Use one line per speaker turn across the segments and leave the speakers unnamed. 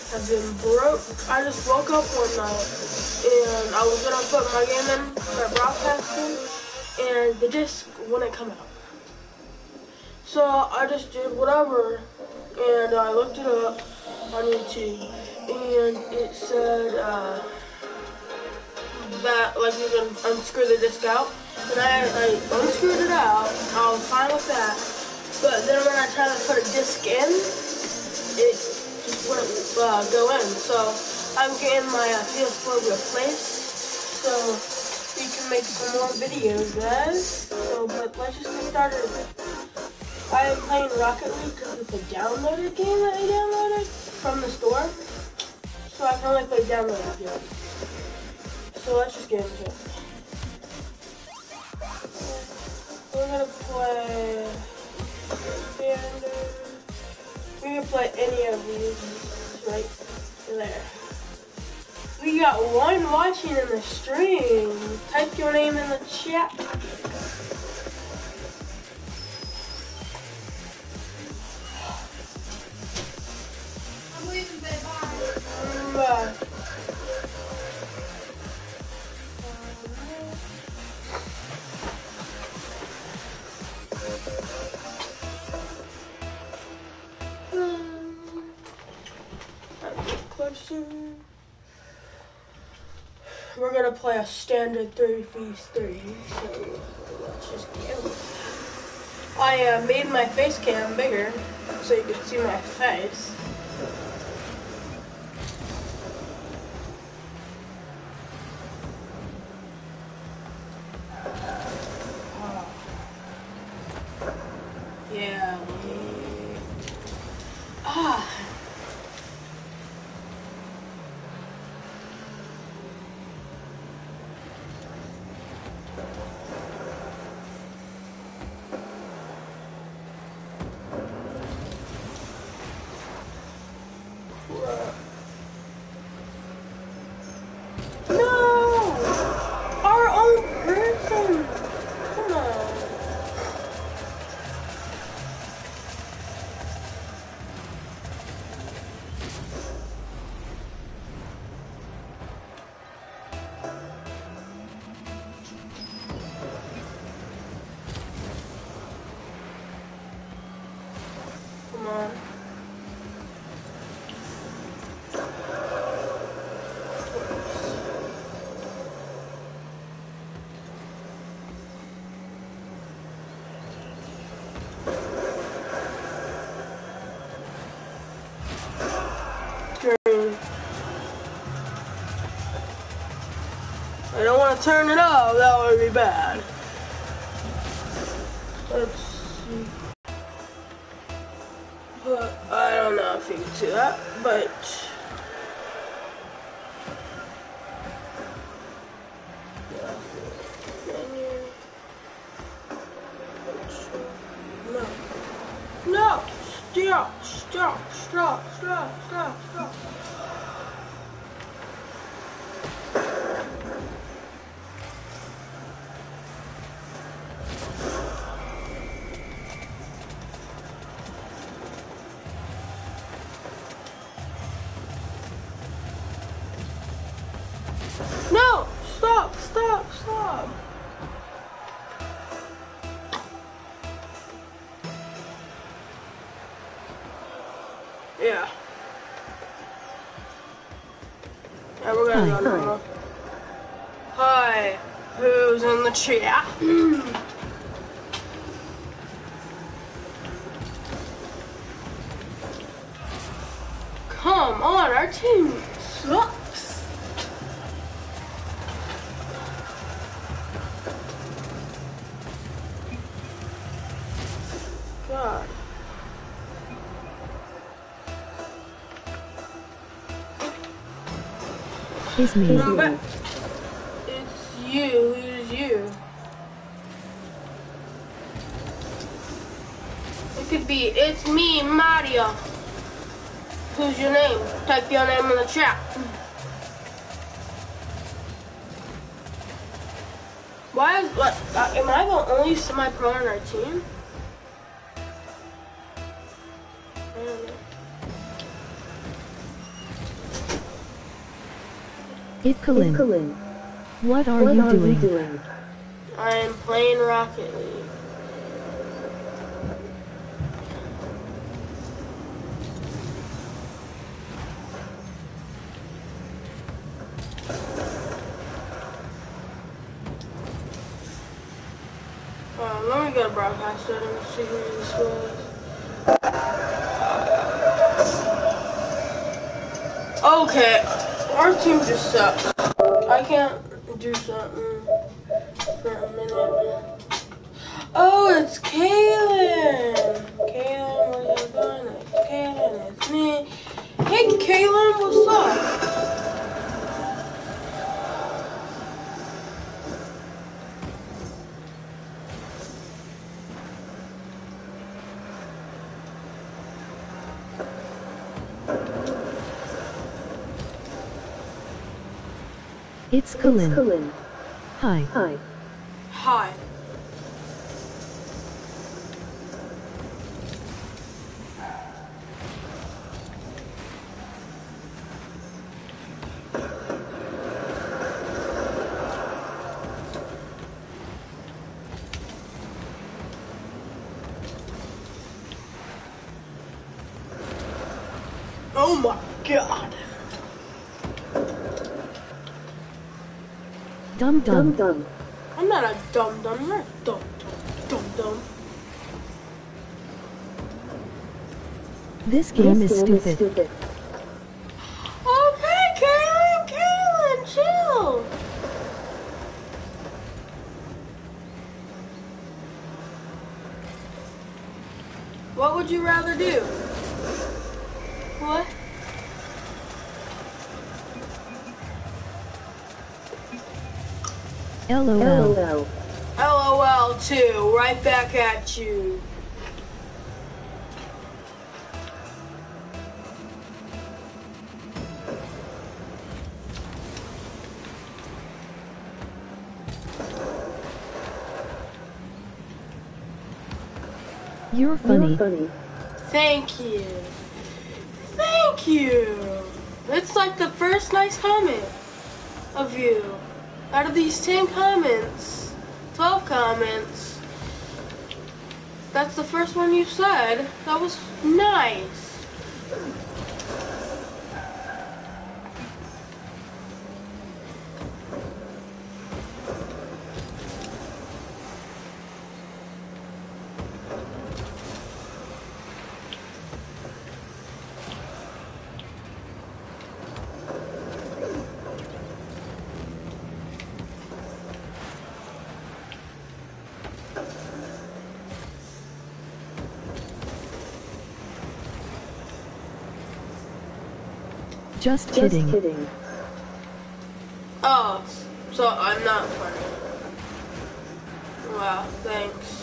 have been broke. I just woke up one night and I was gonna put my game in, my broadcasting, and the disc wouldn't come out. So I just did whatever, and I looked it up on YouTube, and it said that like you can unscrew the disc out, and I unscrewed it out. I was fine with that, but then when I tried to put a disc in, it just wouldn't go in. So I'm getting my PS4 replaced, so we can make some more videos, guys. So, but let's just get started. I am playing Rocket League because it's a downloaded game that I downloaded from the store, so I can only play downloaded games. So let's just get into it. We're gonna play standard. We can play any of these right there. We got one watching in the stream. Type your name in the chat.
I'm leaving, babe. Bye.
Bye. We're gonna play a standard 3v3, so let's just go. I made my face cam bigger so you can see my face. Yeah. Come on. I don't want to turn it off, that would be bad. Let's see. But I don't know if you can see that, but no, stop. No, stop. Yeah. Yeah, we're gonna go now. Hi, who's in the chat? Come on, our team sucks. God.
It's me.
It's you. Who's you? It could be, it's me, Mario. Who's your name? Type your name in the chat. Why is, what, am I the only semi-pro on our team? I don't know.
Ikalin, what are you doing?
I'm playing Rocket League. Let me go to broadcast settings and see who this was. Okay, our team just sucks. I can't do something for a minute. Oh, it's Kaylin! Kaylin, what are you doing? It's Kaylin, it's me. Hey, Kaylin, what's up?
It's Kalin. Hi.
Hi. Oh my god.
Dum.
I'm not a dum-dum, I'm not a dum-dum.
This game is stupid.
Okay, Kaylin, chill. What would you rather do? What?
LOL.
LOL too, right back at you.
You're funny.
Thank you. Thank you. It's like the first nice comment of you. Out of these 10 comments, 12 comments, that's the first one you said. That was nice.
Just kidding.
Oh, so I'm not funny. Wow, thanks.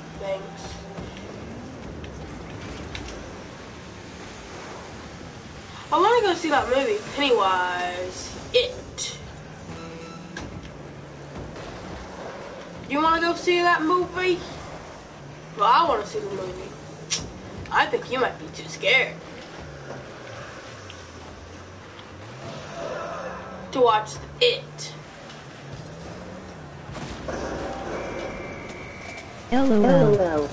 I want to go see that movie, Pennywise. It. You want to go see that movie? Well, I want to see the movie. I think you might be too scared to watch It.
LOL.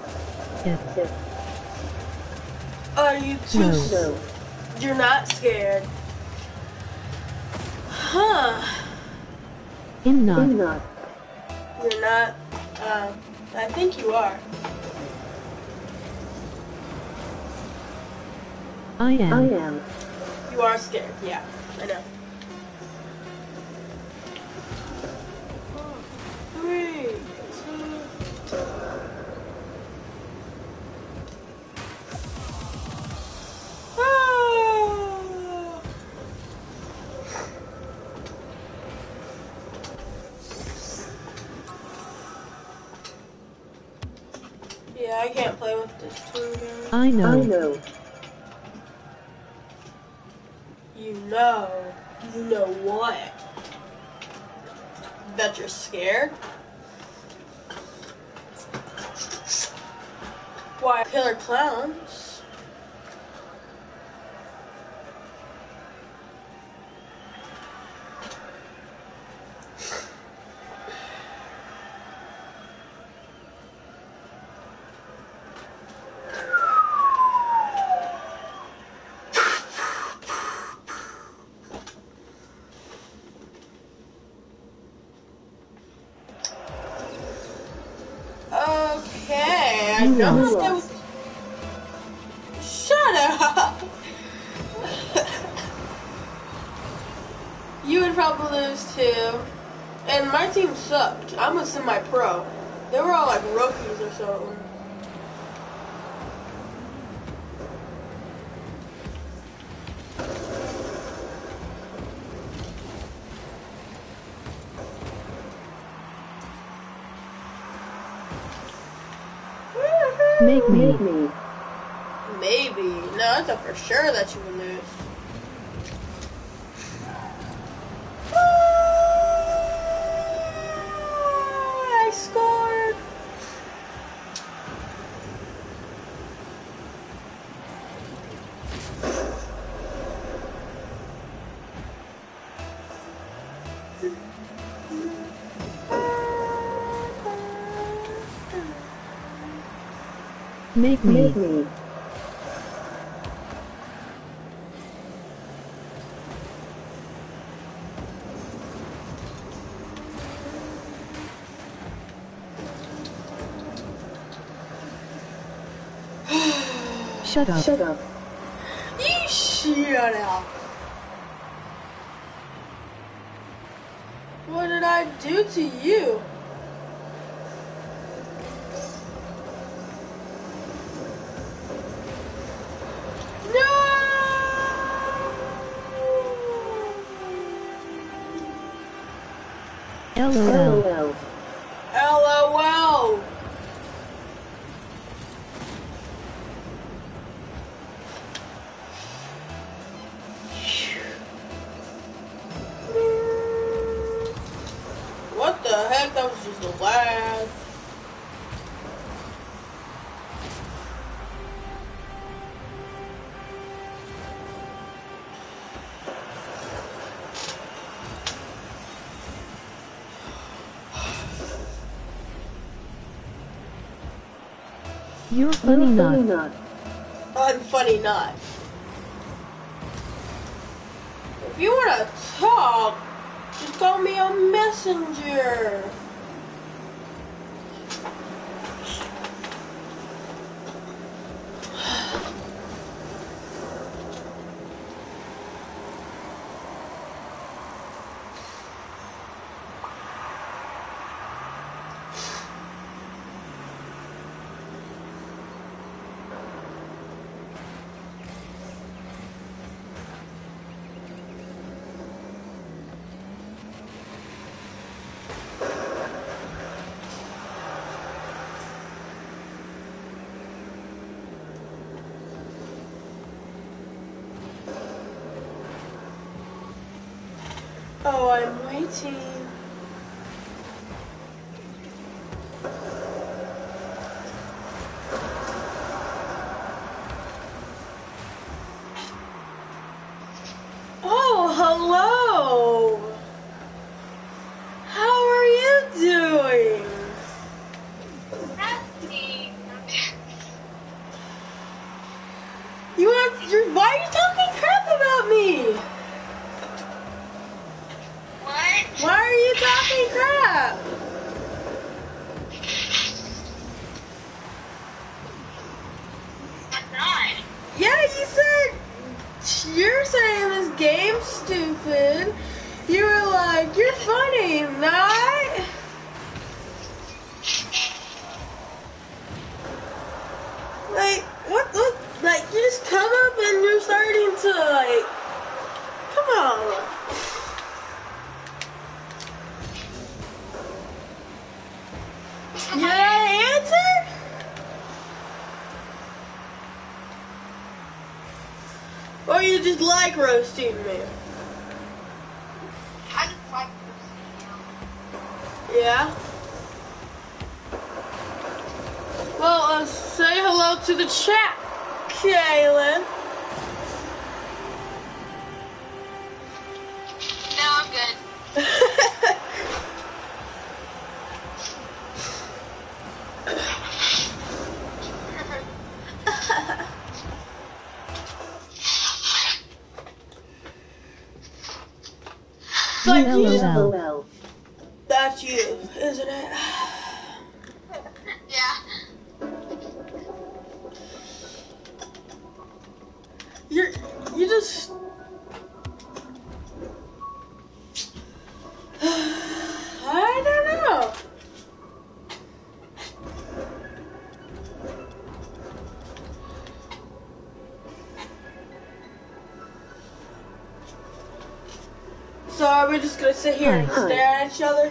Are you too?
No.
You're not scared. Huh.
I'm not.
You're not. I think you are.
I am.
You are scared. Yeah, I know. 3, 2. Ah! Yeah, I can't play with this tool again.
I know.
You know what? That you're scared? Why, killer clowns? No,
lost?
Shut up! You would probably lose too. And my team sucked. I'm a semi-pro. They were all like rookies or something.
Make me.
Maybe. No, it's a for sure that you would lose. I scored.
Make me. Shut up.
You shut up. What did I do to you?
LOL.
LOL. What the heck? That was just a laugh.
You're funny not.
I'm funny not. If you want to talk, just call me a messenger. Oh, I'm waiting. Oh, hello. How are you doing? Why are you talking crap about me? Why are you talking crap?
I'm not.
Yeah, you said you're saying this game's stupid. You were like, you're funny, not? Like, what, like, you just come up and you're starting to, like, come on. You know that answer? Or you just like roasting me?
I just like
Yeah? Well, say hello to the chat, Kaylin.
No, I'm good.
Like you
LOL.
That's you, isn't it?
Yeah.
You just... I don't know. So are we just gonna sit here and stare at each other?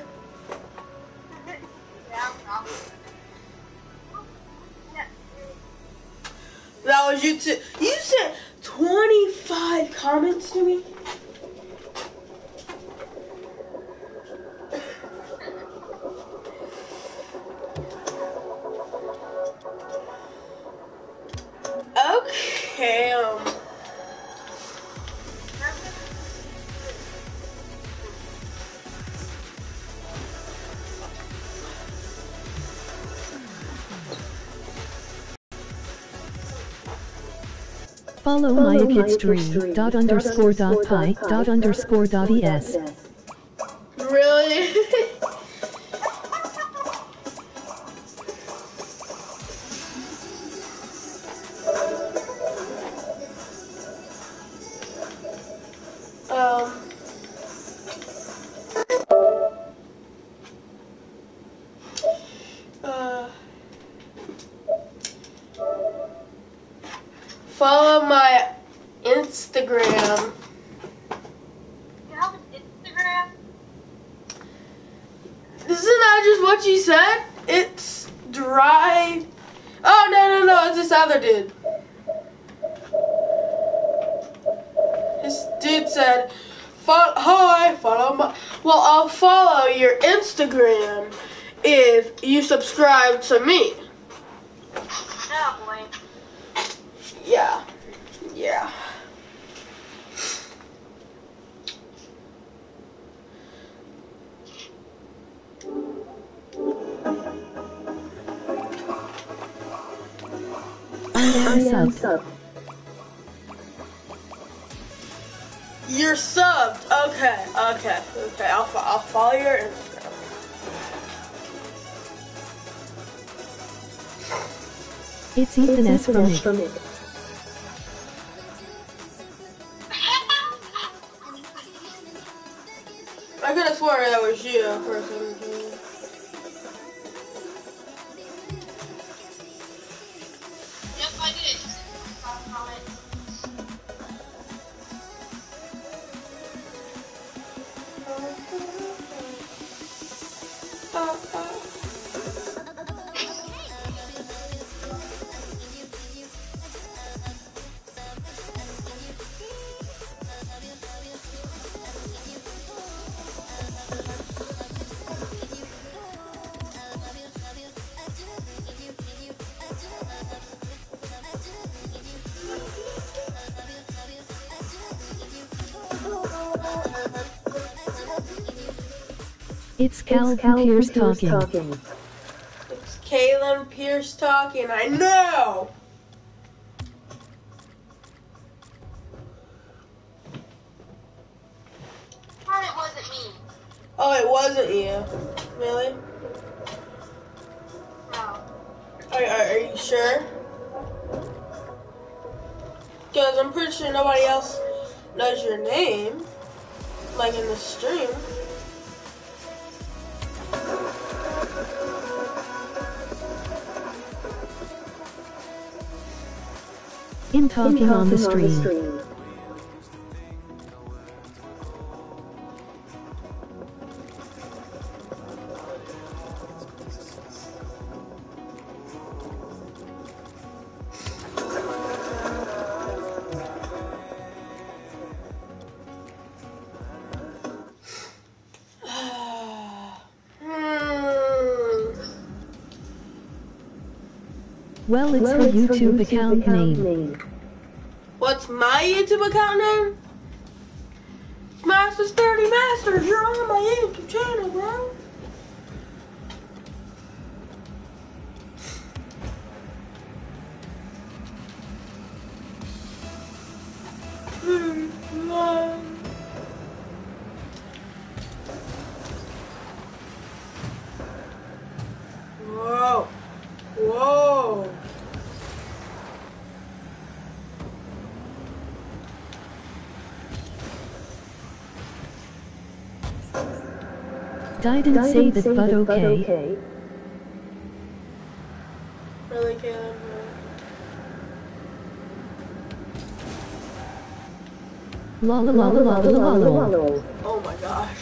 That was you too. You sent 25 comments to me? Okay,
Follow myakidstream._.pi._.es.
Really? Follow my Instagram.
You have an Instagram?
Isn't that just what you said? It's dry. Oh, no, it's this other dude. This dude said, hi, follow my... Well, I'll follow your Instagram if you subscribe to me.
Oh, boy.
Yeah.
I am subbed.
You're subbed. Okay. I'll follow your Instagram.
It's Ethan S. from it.
I could have sworn that was you for a second.
Yep, I did.
It's Cal Pierce talking.
It's Kaylin Pierce talking. I know.
It wasn't me.
Oh, it wasn't you. Really?
No.
Are you sure? Because I'm pretty sure nobody else knows your name, like in the stream.
In talking on the stream. Well, it's her YouTube account name.
What's my YouTube account name? Masters 30 Masters, you're on my YouTube channel, bro. Whoa.
Didn't say that, but okay.
Really, Caleb?
Lol, lol, lol, lol, lol, lol.
Oh my gosh.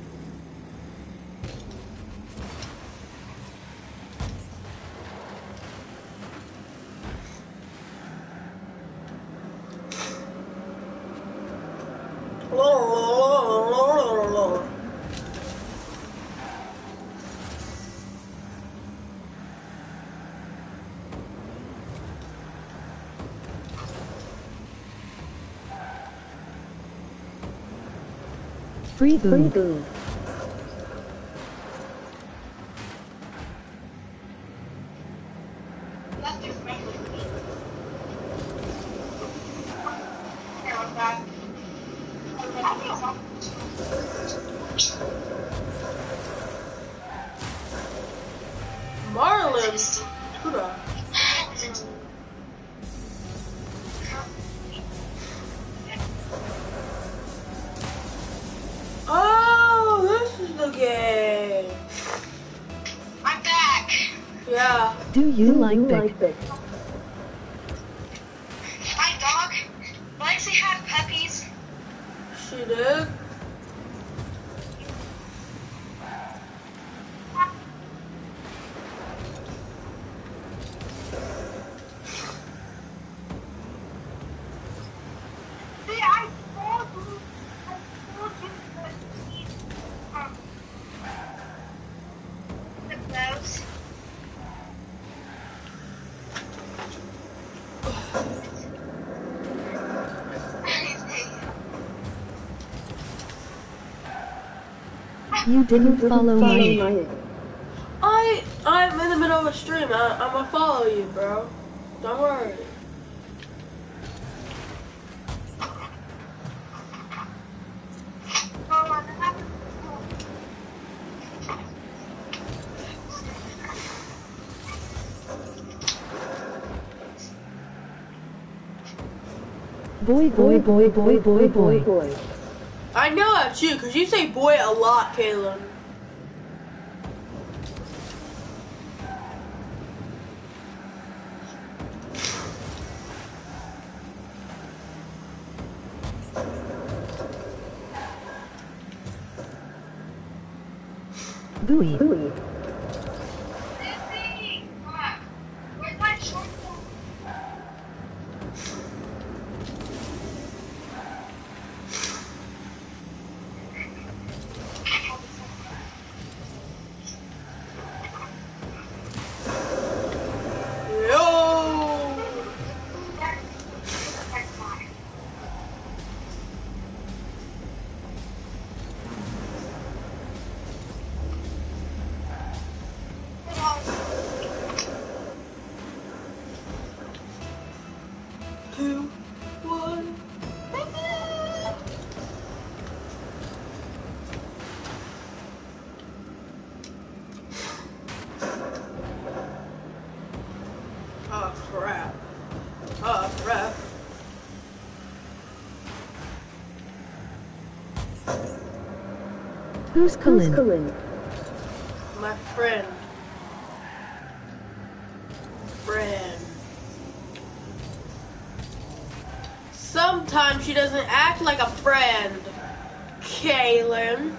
Free boob.
That's too friendly for me. Here, what's that?
Marlin. Huda. Oh, this is the game.
I'm back.
Yeah.
Do you like Bic?
My dog, Lexi had puppies.
She did.
See, I told you that he's, the nose.
You didn't follow my...
I'm in the middle of a stream. I'm gonna follow you, bro. Don't worry.
Boy, boy, boy, boy, boy, boy.
I know that's you, because you say boy a lot, Kaylin.
Booey.
Where's my short film?
Yo! Two, one. Oh crap. Oh crap.
Who's Colin?
My friend. Sometimes she doesn't act like a friend, Kaylin.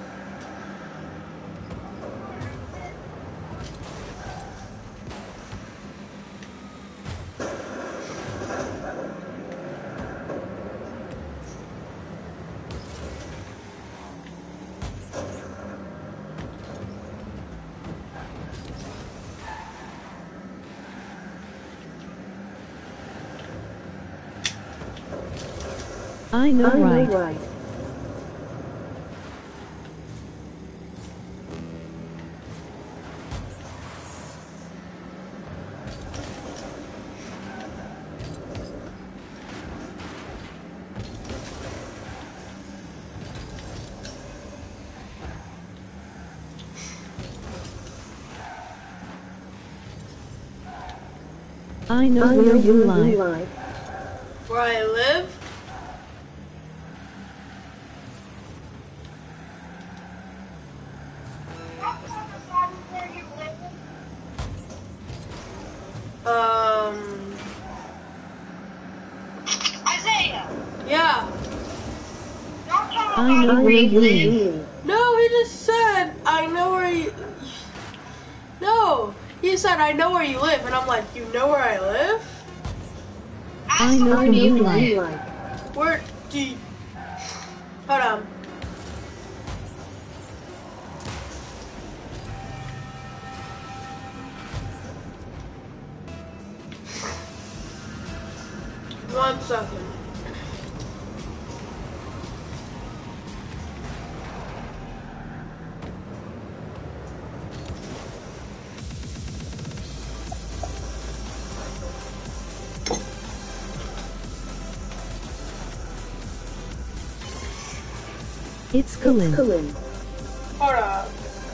I know right. I know where you lie.
Where I live?
I know where you live.
No, he just said, I know where you... No, he said, I know where you live. And I'm like, you know where I live?
I know who you like.
Where do you... Hold on. One second.
It's Colin.
Hold on.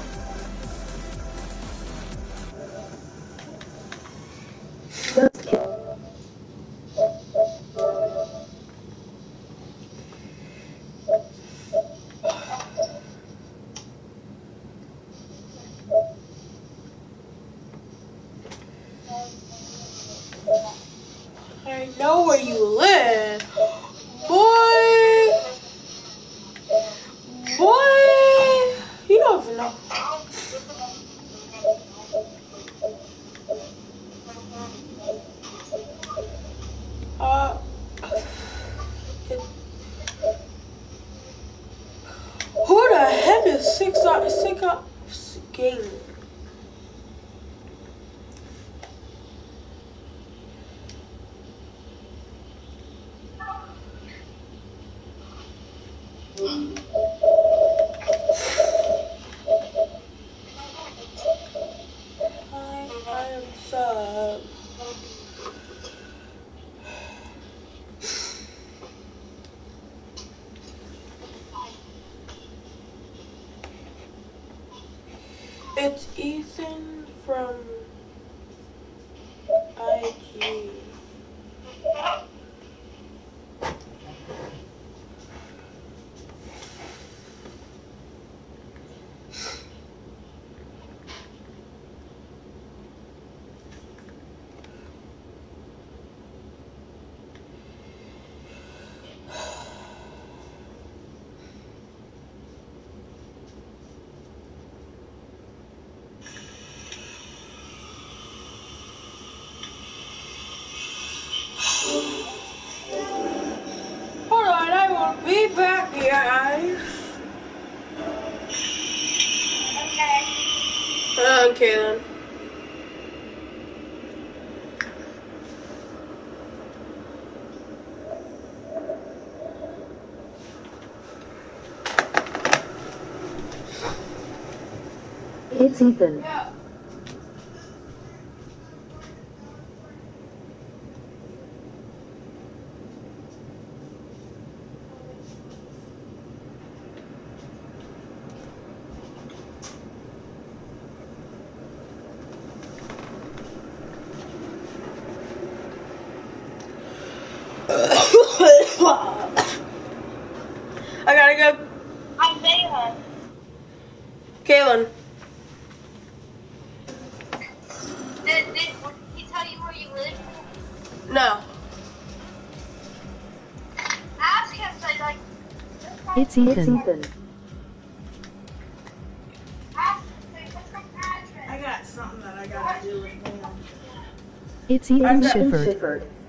I know where you live. Boy! You don't even know. Who the heck is six game? I am sub. It's Ethan from IG. Hold on, I will be back, guys. Okay then.
It's Ethan.
Yeah. I gotta go.
Isaiah.
Kaylin.
Did he tell you where you live?
No.
Ask him, so like.
It's Ethan.
Ask him, so what's the address?
I got something that I gotta do with him.
It's Ethan Shifford.